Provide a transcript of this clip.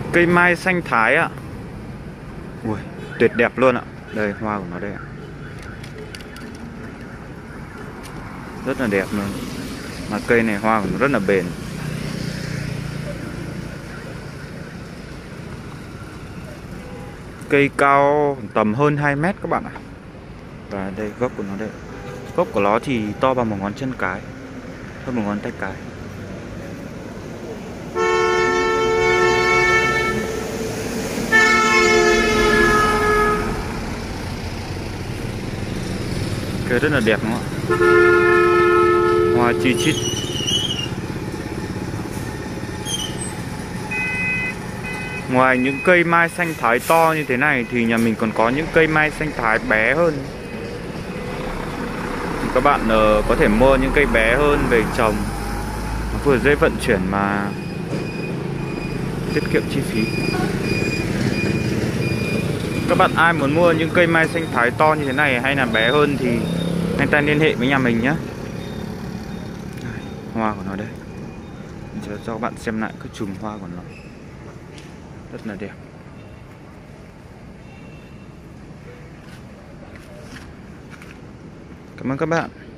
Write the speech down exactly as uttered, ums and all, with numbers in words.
Cây mai xanh Thái ạ. Ui, tuyệt đẹp luôn ạ. Đây, hoa của nó đây ạ. Rất là đẹp luôn. Mà cây này hoa của nó rất là bền. Cây cao tầm hơn hai mét các bạn ạ. Và đây gốc của nó đây. Gốc của nó thì to bằng một ngón chân cái, hơn một ngón tay cái. Cây rất là đẹp đúng không ạ? Hoa chi chít. Ngoài những cây mai xanh Thái to như thế này thì nhà mình còn có những cây mai xanh Thái bé hơn. Thì các bạn uh, có thể mua những cây bé hơn về trồng. Nó vừa dễ vận chuyển mà tiết kiệm chi phí. Các bạn ai muốn mua những cây mai xanh Thái to như thế này hay là bé hơn thì anh ta liên hệ với nhà mình nhé. Hoa của nó đây. Mình cho các bạn xem lại cái chùm hoa của nó. Rất là đẹp. Cảm ơn các bạn.